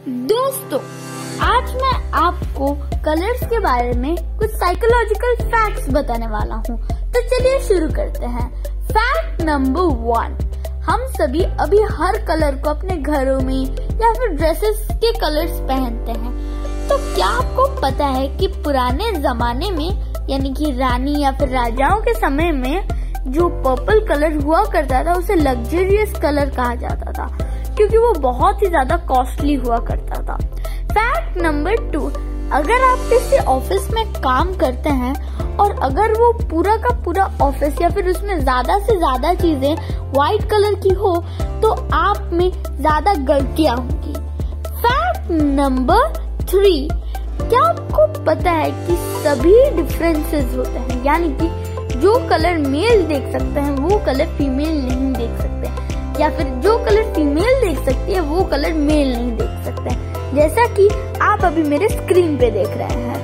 दोस्तों, आज मैं आपको कलर्स के बारे में कुछ साइकोलॉजिकल फैक्ट्स बताने वाला हूँ। तो चलिए शुरू करते हैं। फैक्ट नंबर 1, हम सभी अभी हर कलर को अपने घरों में या फिर ड्रेसेस के कलर्स पहनते हैं। तो क्या आपको पता है कि पुराने जमाने में यानी कि रानी या फिर राजाओं के समय में जो पर्पल कलर हुआ करता था उसे लग्जरियस कलर कहा जाता था, क्योंकि वो बहुत ही ज्यादा कॉस्टली हुआ करता था। फैक्ट नंबर 2, अगर आप किसी ऑफिस में काम करते हैं और अगर वो पूरा का पूरा ऑफिस या फिर उसमें ज्यादा से ज्यादा चीजें व्हाइट कलर की हो तो आप में ज्यादा गलतियां होंगी। फैक्ट नंबर 3, क्या आपको पता है कि सभी डिफरेंसेस होते हैं, यानी कि जो कलर मेल देख सकते हैं वो कलर फीमेल नहीं देख सकते, या फिर जो कलर फीमेल देख सकती है वो कलर मेल नहीं देख सकते, जैसा कि आप अभी मेरे स्क्रीन पे देख रहे हैं।